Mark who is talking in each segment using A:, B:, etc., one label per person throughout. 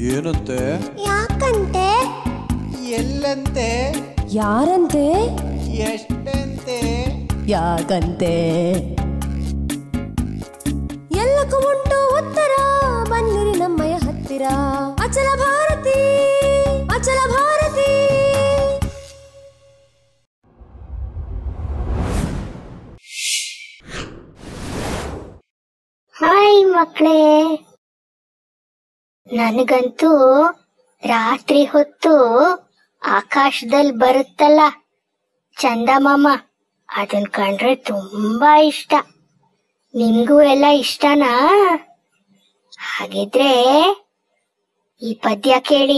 A: ಏನಂತೆ?
B: ಯಾಕಂತೆ?
A: ಎಲ್ಲಂತೆ?
B: ಯಾರಂತೆ?
A: ಎಷ್ಟಂತೆ?
B: ಯಾಕಂತೆ? ಎಲ್ಲಕ್ಕೂ ಉಂಟು ಉತ್ತರ, ಬನ್ನಿರಿ ನಮ್ಮಯ ಹತ್ತಿರ. ಅಚಲ ಭಾರತಿ, ಅಚಲ ಭಾರತಿ.
C: ಹಾಯ್ ಮಕ್ಕಳೇ, ನನಗಂತೂ ರಾತ್ರಿ ಹೊತ್ತು ಆಕಾಶದಲ್ಲಿ ಬರುತ್ತಲ್ಲ ಚಂದಮಾಮ, ಅದನ್ ಕಂಡ್ರೆ ತುಂಬಾ ಇಷ್ಟ. ನಿಮ್ಗೂ ಎಲ್ಲ ಇಷ್ಟನಾ? ಹಾಗಿದ್ರೆ ಈ ಪದ್ಯ ಕೇಳಿ.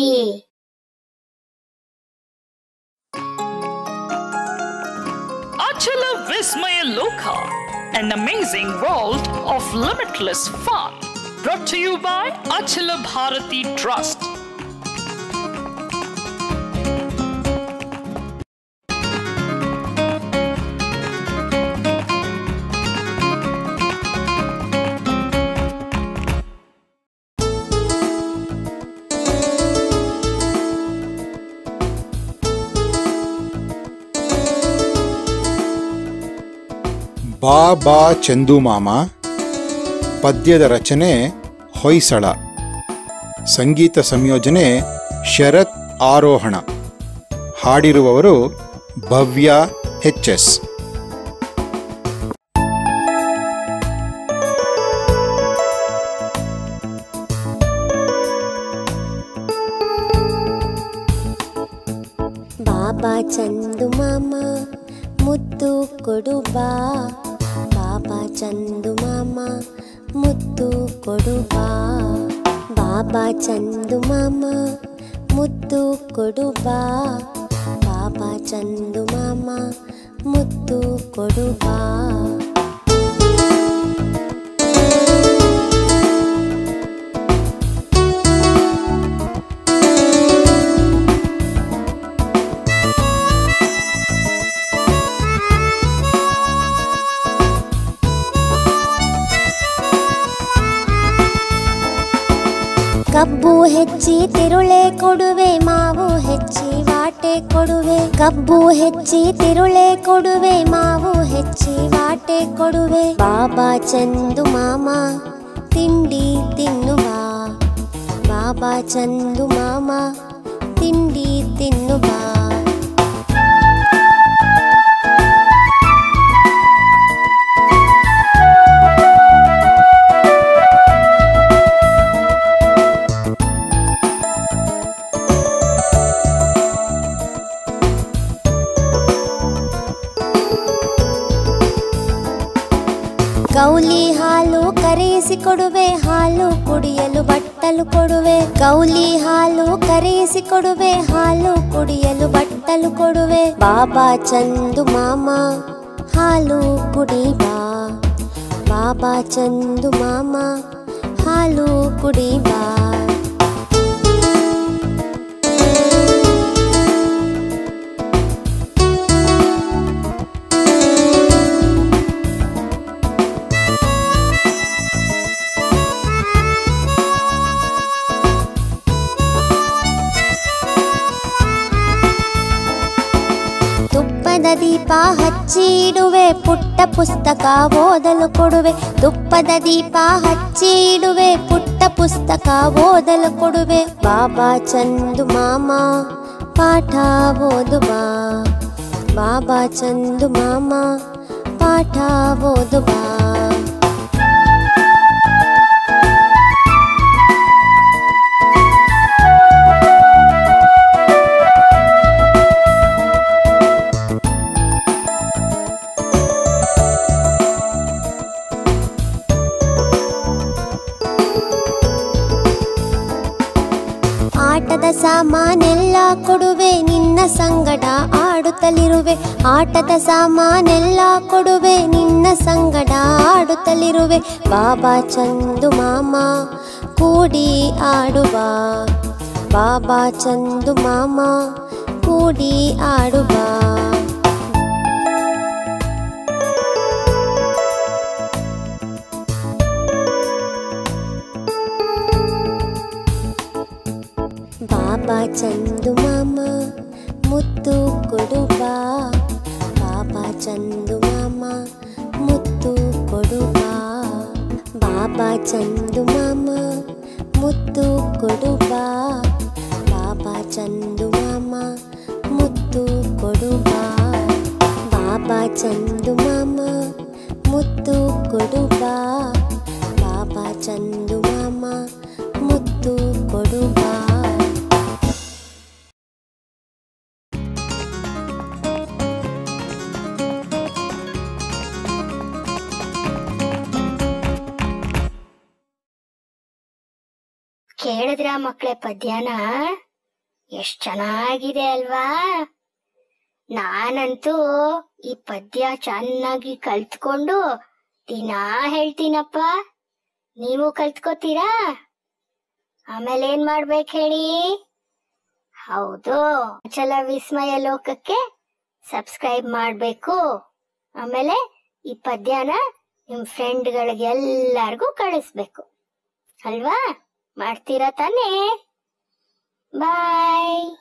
D: ಅಚಲ ವಿಸ್ಮಯ ಲೋಕ, an amazing world of limitless fun, brought to you by Achala Bharati Trust.
E: ಬಾ ಬಾ ಚಂದುಮಾಮ. ಪದ್ಯದ ರಚನೆ ಹೊಯ್ಸಳ. ಸಂಗೀತ ಸಂಯೋಜನೆ ಶರತ್ ಆರೋಹಣ. ಹಾಡಿರುವವರು ಭವ್ಯ ಎಚ್.ಎಸ್.
B: ಬಾಬಾ ಚಂದು ಮಾಮ ಮುತ್ತು ಕೊಡು ಬಾ, ಬಾಬಾ ಚಂದು ಮಾಮ ಮುತ್ತು ಕೊಡು ಬಾ, ಬಾಬಾ ಚಂದು ಮಾಮ ಮುತ್ತು ಕೊಡು ಬಾ, ಬಾಬಾ ಚಂದು ಮಾಮ ಮುತ್ತು ಕೊಡು ಬಾ. ಕಬ್ಬು ಹೆಚ್ಚಿ ತಿರುಳೆ ಕೊಡುವೆ, ಮಾವು ಹೆಚ್ಚಿ ವಾಟೆ ಕೊಡುವೆ. ಕಬ್ಬು ಹೆಚ್ಚಿ ತಿರುಳೆ ಕೊಡುವೆ, ಮಾವು ಹೆಚ್ಚಿ ವಾಟೆ ಕೊಡುವೆ. ಬಾಬಾ ಚಂದು ಮಾಮ ತಿಂಡಿ ತಿನ್ನು ಬಾ, ಬಾಬಾ ಚಂದು ಮಾಮ ತಿಂಡಿ ತಿನ್ನು ಬಾ. ಗೌಲಿ ಹಾಲು ಕರೆಯಿಸಿ ಕೊಡುವೆ, ಹಾಲು ಕುಡಿಯಲು ಬಟ್ಟಲು ಕೊಡುವೆ. ಗೌಲಿ ಹಾಲು ಕರೆಯಿಸಿ ಕೊಡುವೆ, ಹಾಲು ಕುಡಿಯಲು ಬಟ್ಟಲು ಕೊಡುವೆ. ಬಾಬಾ ಚಂದು ಮಾಮ ಹಾಲು ಕುಡಿ ಬಾ, ಬಾಬಾ ಚಂದು ಮಾಮ ಹಾಲು ಕುಡಿ ಬಾ. ತುಪ್ಪದ ದೀಪ ಹಚ್ಚಿಡುವೆ, ಪುಟ್ಟ ಪುಸ್ತಕ ಓದಲು ಕೊಡುವೆ. ತುಪ್ಪದ ದೀಪ ಹಚ್ಚಿಡುವೆ, ಪುಟ್ಟ ಪುಸ್ತಕ ಓದಲು ಕೊಡುವೆ. ಬಾಬಾ ಚಂದು ಮಾಮ ಪಾಠ ಓದು ಬಾ, ಬಾಬಾ ಚಂದು ಮಾಮ ಪಾಠ ಓದು ಬಾ. ಆಟದ ಸಾಮಾನೆಲ್ಲ ಕೊಡುವೆ, ನಿನ್ನ ಸಂಗಡ ಆಡುತ್ತಲಿರುವೆ. ಆಟದ ಸಾಮಾನೆಲ್ಲ ಕೊಡುವೆ, ನಿನ್ನ ಸಂಗಡ ಆಡುತ್ತಲಿರುವೆ. ಬಾಬಾ ಚಂದು ಮಾಮ ಕೂಡಿ ಆಡುವ, ಬಾಬಾ ಚಂದು ಮಾಮ ಕೂಡಿ ಆಡುವ. ಚಂದು ಮಾಮ ಮುತ್ತು ಕೊಡು ಬಾ, ಬಾಬಾ ಚಂದು ಮಾಮ ಮುತ್ತು ಕೊಡು ಬಾ, ಬಾಬಾ ಚಂದು ಮಾಮ ಮುತ್ತು ಕೊಡು ಬಾ, ಬಾಬಾ ಚಂದು ಮಾಮ ಮುತ್ತು ಕೊಡು ಬಾ, ಬಾಬಾ ಚಂದು ಮಾಮ ಮುತ್ತು ಕೊಡು ಬಾ, ಬಾಬಾ ಚಂದು ಮಾಮ ಮುತ್ತು ಕೊಡು ಬಾ.
C: ಕೇಳಿದ್ರ ಮಕ್ಕಳೇ ಪದ್ಯನ? ಎಷ್ಟ್ ಚೆನ್ನಾಗಿದೆ ಅಲ್ವಾ? ನಾನಂತೂ ಈ ಪದ್ಯ ಚೆನ್ನಾಗಿ ಕಲ್ತ್ಕೊಂಡು ದಿನಾ ಹೇಳ್ತೀನಪ್ಪ. ನೀವು ಕಲ್ತ್ಕೋತೀರಾ? ಆಮೇಲೆ ಏನ್ ಮಾಡ್ಬೇಕು ಹೇಳಿ? ಹೌದು, ಅಚಲ ವಿಸ್ಮಯ ಲೋಕಕ್ಕೆ ಸಬ್ಸ್ಕ್ರೈಬ್ ಮಾಡ್ಬೇಕು. ಆಮೇಲೆ ಈ ಪದ್ಯನ ನಿಮ್ ಫ್ರೆಂಡ್ಗಳಿಗೆ ಎಲ್ಲಾರ್ಗೂ ಕಳಿಸ್ಬೇಕು ಅಲ್ವಾ? ಮಾಡ್ತೀರಾ ತಾನೇ? ಬಾಯ್.